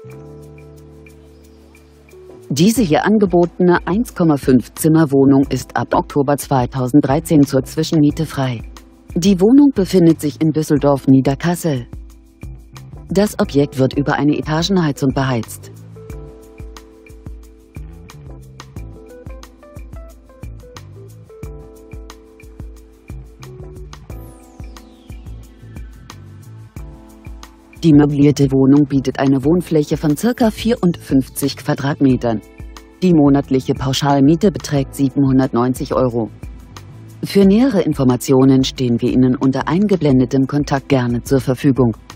Diese hier angebotene 1,5 Zimmerwohnung ist ab Oktober 2013 zur Zwischenmiete frei. Die Wohnung befindet sich in Düsseldorf-Niederkassel. Das Objekt wird über eine Etagenheizung beheizt. Die möblierte Wohnung bietet eine Wohnfläche von ca. 54 Quadratmetern. Die monatliche Pauschalmiete beträgt 790 €. Für nähere Informationen stehen wir Ihnen unter eingeblendetem Kontakt gerne zur Verfügung.